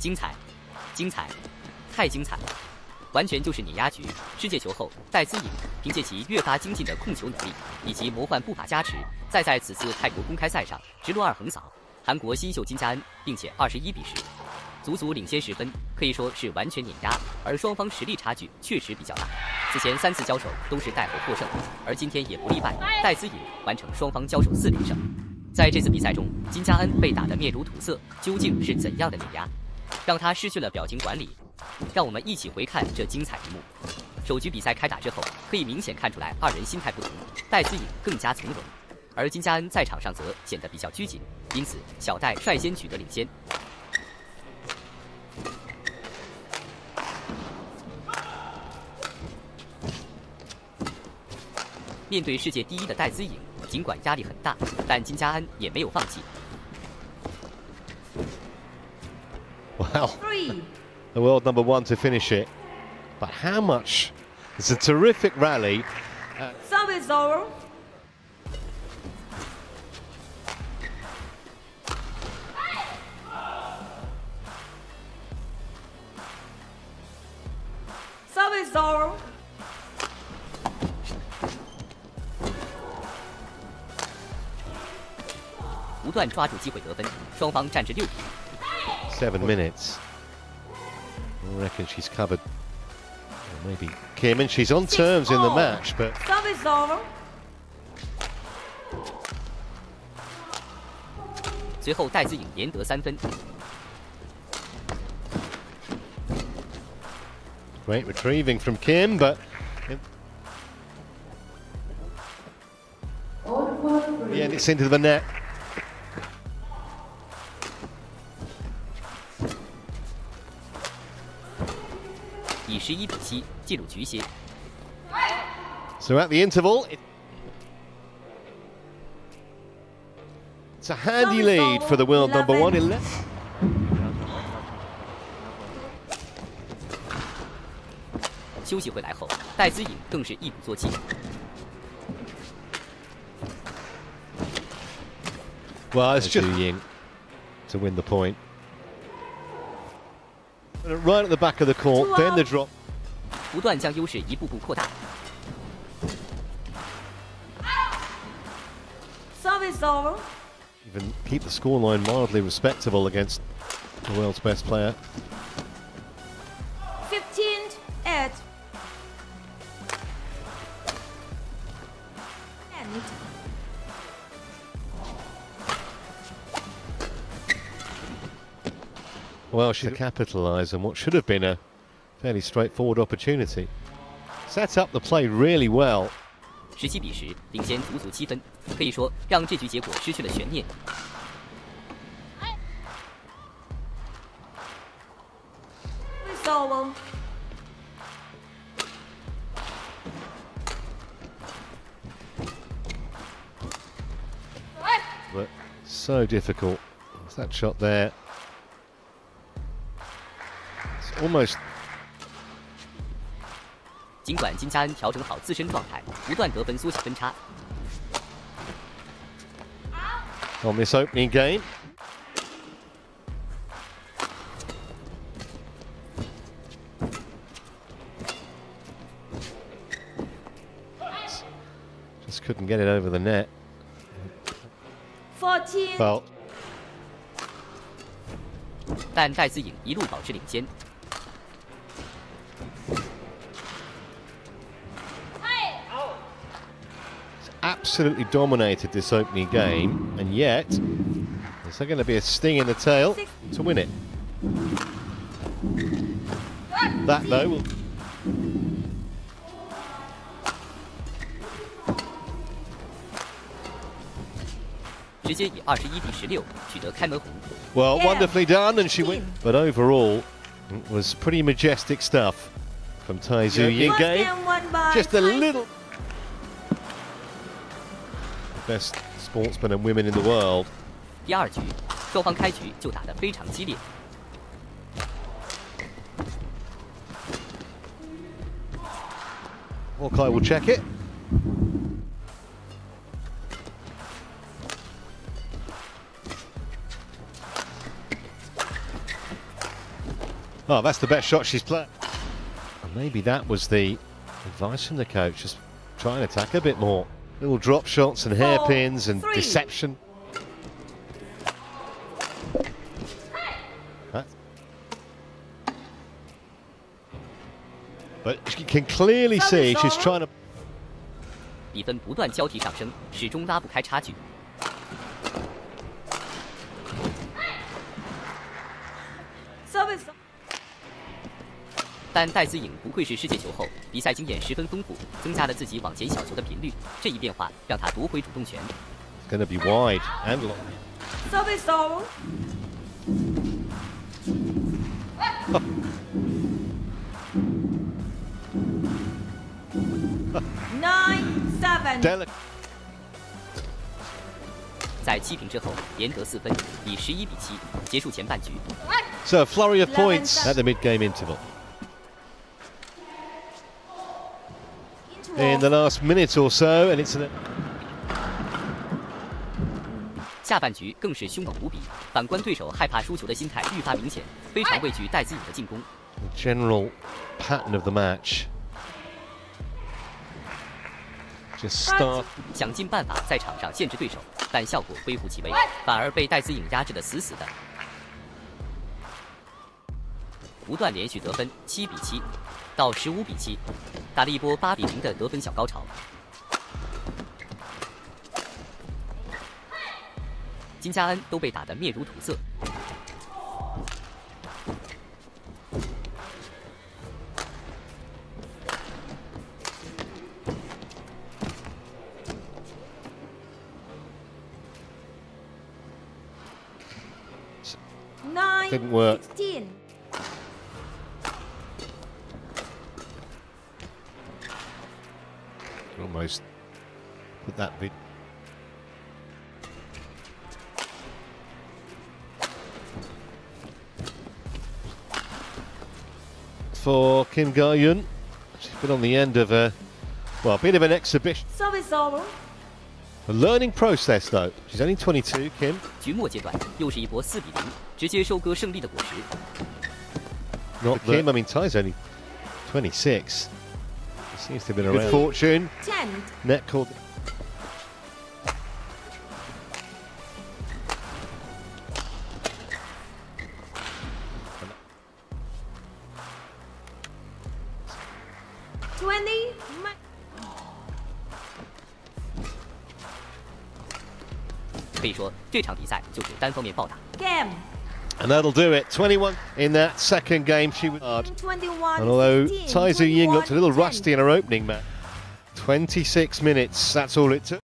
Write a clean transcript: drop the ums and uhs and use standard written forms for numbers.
精彩，精彩，太精彩了！完全就是碾压局。世界球后戴资颖凭借其越发精进的控球能力以及魔幻步伐加持，在此次泰国公开赛上直落2横扫韩国新秀金佳恩，并且21-10，足足领先10分，可以说是完全碾压。而双方实力差距确实比较大，此前3次交手都是戴侯获胜，而今天也不例外，戴资颖完成双方交手4连胜。在这次比赛中，金佳恩被打得面如土色，究竟是怎样的碾压，让他失去了表情管理？让我们一起回看这精彩一幕。首局比赛开打之后，可以明显看出来2人心态不同，戴资颖更加从容，而金佳恩在场上则显得比较拘谨，因此小戴率先取得领先。面对世界第1的戴资颖，尽管压力很大，但金佳恩也没有放弃。 Wow. The world number 1 to finish it. But how much? It's a terrific rally. Service over. Service over. 不断抓住机会得分，双方战至6比。 7 minutes. I reckon she's covered. Or maybe Kim, and she's on terms in the match, but Service over. 随后戴资颖连得3分。 Great retrieving from Kim, but yeah, it's into the net. 以11-7进入局歇。 So at the interval, it's a handy lead for the world number 1 11. 休息回来后，戴资颖更是一鼓作气。 Well, it's just Ying to win the point. Right at the back of the court, then the drop. 不断将优势一步步扩大。 Service over. Even keep the scoreline mildly respectable against the world's best player. 15-8. And Well, she capitalised on what should have been a fairly straightforward opportunity. Set up the play really well. 17-10，领先足足7分，可以说让这局结果失去了悬念。 Service over. But so difficult. It's that shot there. It's almost. 尽管金佳恩调整好自身状态，不断得分缩小分差。 On this opening game. Just couldn't get it over the net. 14. Well, 但戴资颖一路保持领先。 absolutely dominated this opening game, and yet is there going to be a sting in the tail to win it? That though will. 直接以21-16取得开门红。 Well, wonderfully done, and she went. But overall, it was pretty majestic stuff from Tai Tzu Ying game. Just a little. Best sportsmen and women in the world. 第二局，双方开局就打得非常激烈。 Hawkeye will check it. Oh, that's the best shot she's played. And maybe that was the advice from the coach, just try and attack a bit more. Little drop shots and hairpins and deception. But you can clearly see she's trying to. 比分不断交替上升，始终拉不开差距。但戴资颖不愧是世界球后，比赛经验十分丰富，增加了自己往前小球的频率。这一变化让他夺回主动权。 Gonna be wide and long. Service over. 9-7. 在7平之后，连得4分，以11比7结束前半局。 So a flurry of points at the mid-game interval. In the last minute or so, and it's an. 下半局更是凶猛无比，反观对手害怕输球的心态愈发明显，非常畏惧戴资颖的进攻。 The general pattern of the match. Just start. 想尽办法在场上限制对手，但效果微乎其微，反而被戴资颖压制得死死的。不断连续得分，7比7到15比7，打了一波8比0的得分小高潮。金嘉恩都被打得面如土色。 Didn't work. Almost put that bit. For Kim Ga-eun, she's been on the end of a bit of an exhibition. Service over. A learning process though. She's only 22, Kim. 局末阶段又是一波4比0，直接收割胜利的果实。 Not Kim. I mean, Ty's only 26. He seems to have been around. Good fortune. 10. Net called. 20. 可以说，这场比赛就是单方面暴打。 Game. And that'll do it. 21 in that second game. She was hard. 21. And although 15, Tai Tzu Ying looked a little 21, rusty in her opening match, 26 minutes. That's all it took.